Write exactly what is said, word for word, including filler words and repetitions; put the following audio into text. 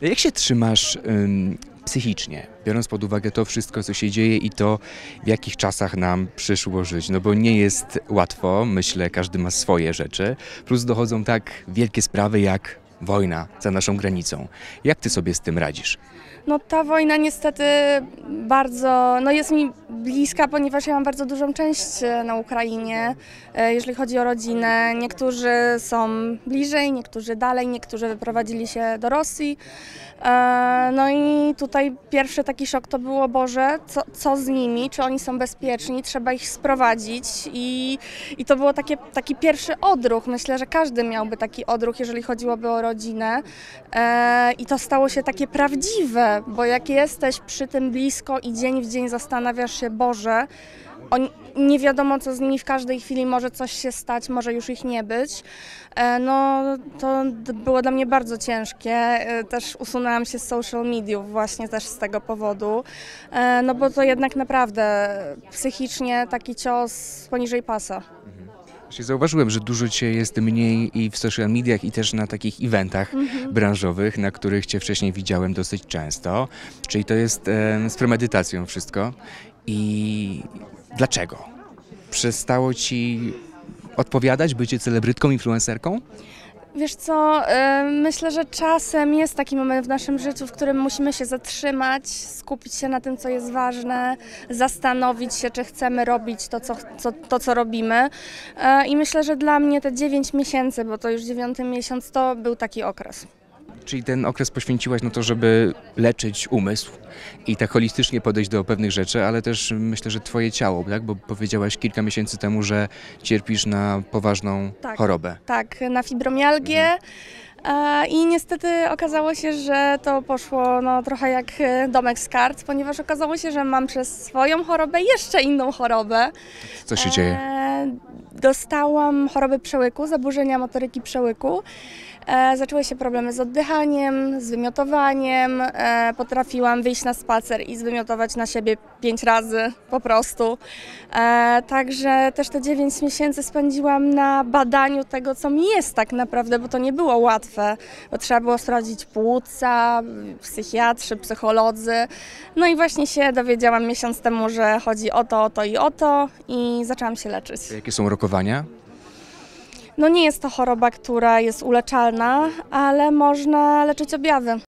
Jak się trzymasz ym, psychicznie, biorąc pod uwagę to wszystko, co się dzieje i to, w jakich czasach nam przyszło żyć? No bo nie jest łatwo, myślę, każdy ma swoje rzeczy, plus dochodzą tak wielkie sprawy jak wojna za naszą granicą. Jak ty sobie z tym radzisz? No ta wojna niestety bardzo, no jest mi bliska, ponieważ ja mam bardzo dużą część e, na Ukrainie, e, jeżeli chodzi o rodzinę. Niektórzy są bliżej, niektórzy dalej, niektórzy wyprowadzili się do Rosji. E, No i tutaj pierwszy taki szok to było, Boże, co, co z nimi, czy oni są bezpieczni, trzeba ich sprowadzić i, i to było takie, taki pierwszy odruch. Myślę, że każdy miałby taki odruch, jeżeli chodziłoby o rodzinę e, i to stało się takie prawdziwe. Bo jak jesteś przy tym blisko i dzień w dzień zastanawiasz się, Boże, oni, nie wiadomo co z nimi, w każdej chwili może coś się stać, może już ich nie być, no to było dla mnie bardzo ciężkie. Też usunęłam się z social mediów właśnie też z tego powodu, no bo to jednak naprawdę psychicznie taki cios poniżej pasa. Zauważyłem, że dużo Cię jest mniej i w social mediach, i też na takich eventach mhm. branżowych, na których Cię wcześniej widziałem dosyć często. Czyli to jest e, z premedytacją wszystko. I dlaczego? Przestało Ci odpowiadać bycie celebrytką, influencerką? Wiesz co, myślę, że czasem jest taki moment w naszym życiu, w którym musimy się zatrzymać, skupić się na tym, co jest ważne, zastanowić się, czy chcemy robić to, co, co, to, co robimy. I myślę, że dla mnie te dziewięć miesięcy, bo to już dziewiąty miesiąc, to był taki okres. Czyli ten okres poświęciłaś na to, żeby leczyć umysł i tak holistycznie podejść do pewnych rzeczy, ale też myślę, że twoje ciało, tak? Bo powiedziałaś kilka miesięcy temu, że cierpisz na poważną tak, chorobę. Tak, na fibromialgię. Mhm. I niestety okazało się, że to poszło no, trochę jak domek z kart, ponieważ okazało się, że mam przez swoją chorobę jeszcze inną chorobę. Co się dzieje? Dostałam choroby przełyku, zaburzenia motoryki przełyku. E, zaczęły się problemy z oddychaniem, z wymiotowaniem. E, potrafiłam wyjść na spacer i zwymiotować na siebie pięć razy po prostu. E, także też te dziewięć miesięcy spędziłam na badaniu tego, co mi jest tak naprawdę, bo to nie było łatwe, bo trzeba było sprawdzić płuca, psychiatrzy, psycholodzy. No i właśnie się dowiedziałam miesiąc temu, że chodzi o to, o to i o to i zaczęłam się leczyć. Jakie są rokowania? No nie jest to choroba, która jest uleczalna, ale można leczyć objawy.